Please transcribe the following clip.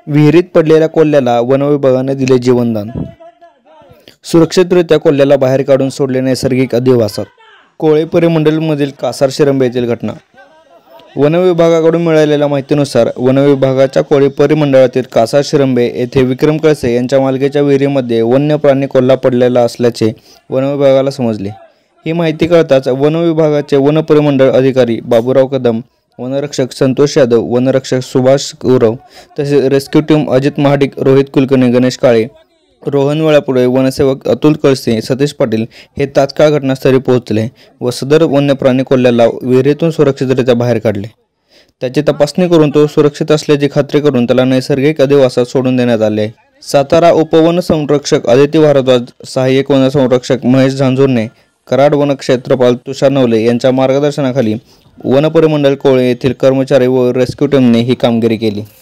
विहिरीत पडलेल्या कोल्ह्याला वनविभागाने दिले जीवनदान। सुरक्षितरित्या कोल्ह्याला बाहेर काढून सोडले नैसर्गिक अधिवासात। कोळे परिमंडलमधील कासार शिरंबे येथील घटना। वनविभागाकडून मिळालेल्या माहितीनुसार वनविभागाच्या कोळे परिमंडळातील कासार शिरंबे येथे विक्रम कळसे यांच्या मालकीच्या विहिरीमध्ये वन्य प्राणी कोल्हा पडलेला असल्याचे वनविभागाला समजले। ही माहिती कळताच वनविभागाचे वन परिमंडळ अधिकारी बाबूराव कदम, वनरक्षक संतोष यादव, वनरक्षक सुभाष गौरव तसेच रेस्क्यू टीम अजित महाडिक, रोहित कुलकर्णी, गणेश काळे, रोहन वेळापुढे, वनसेवक अतुल कळसे, सतीश पाटील हे तात्काळ घटनास्थळी पोहोचले व सदर वन्य प्राणी कोल्ह्याला विहिरीतून सुरक्षितरित्या बाहेर काढले। त्याची तपासणी करून तो सुरक्षित असल्याची खात्री करून त्याला नैसर्गिक अधिवासात सोडून देण्यात आले। सातारा उपवन संरक्षक आदिती भारद्वाज, सहाय्यक वन संरक्षक महेश झांझुर्णे, कराड वन क्षेत्रपाल तुषार नवले यांच्या मार्गदर्शनाखाली वन परिमंडळ कोळे येथील कर्मचारी व रेस्क्यू टीमने ही कामगिरी केली।